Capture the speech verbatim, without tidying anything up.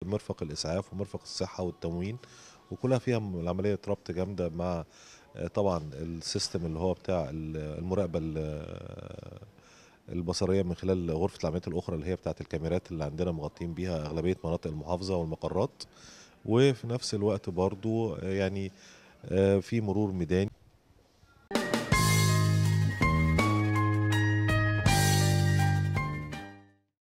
مرفق الاسعاف ومرفق الصحه والتموين، وكلها فيها عمليه ربط جامده مع طبعا السيستم اللي هو بتاع المراقبه البصريه من خلال غرفه العمليات الاخرى اللي هي بتاعه الكاميرات اللي عندنا مغطين بيها اغلبيه مناطق المحافظه والمقرات. وفي نفس الوقت برضو يعني في مرور ميداني.